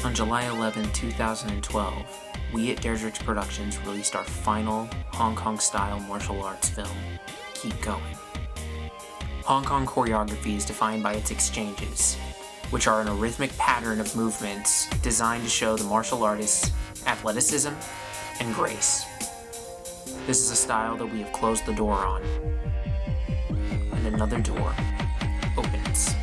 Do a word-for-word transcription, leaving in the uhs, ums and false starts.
On July eleventh, two thousand twelve, we at Dardrex Productions released our final Hong Kong-style martial arts film, Keep Going. Hong Kong choreography is defined by its exchanges, which are an a rhythmic pattern of movements designed to show the martial artist's athleticism and grace. This is a style that we have closed the door on, and another door opens.